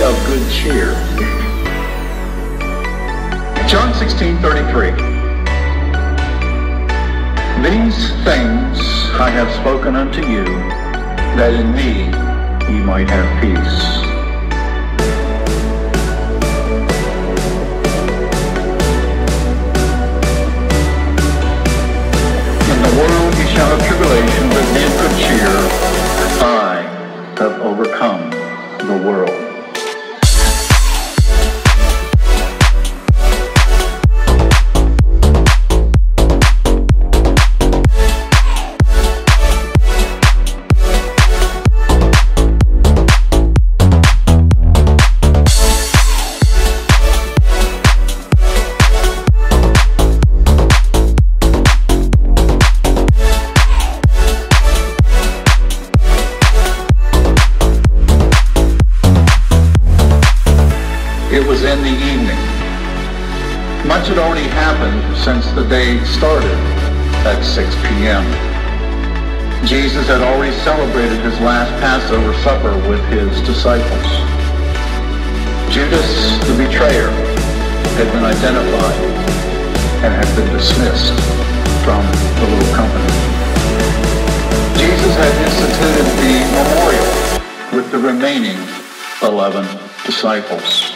be of good cheer. John 16:33. These things I have spoken unto you, that in me ye might have peace. In the world ye shall have tribulation, but be of good cheer. I have overcome the world. It was in the evening. Much had already happened since the day started at 6 p.m. Jesus had already celebrated his last Passover supper with his disciples. Judas, the betrayer, had been identified and had been dismissed from the little company. Jesus had instituted the memorial with the remaining 11 disciples.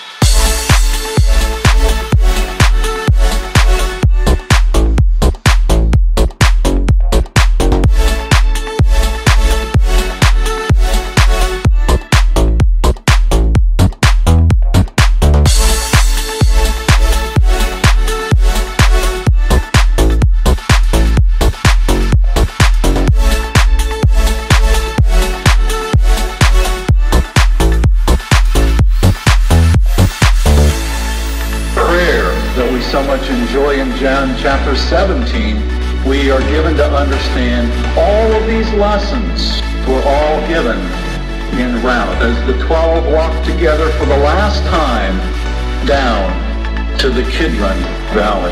So much enjoy in John chapter 17, we are given to understand all of these lessons were all given en route as the 12 walked together for the last time down to the Kidron Valley.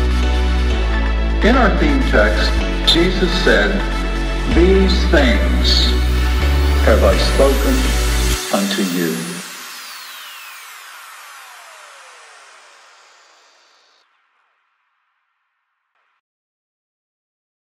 In our theme text, Jesus said, "These things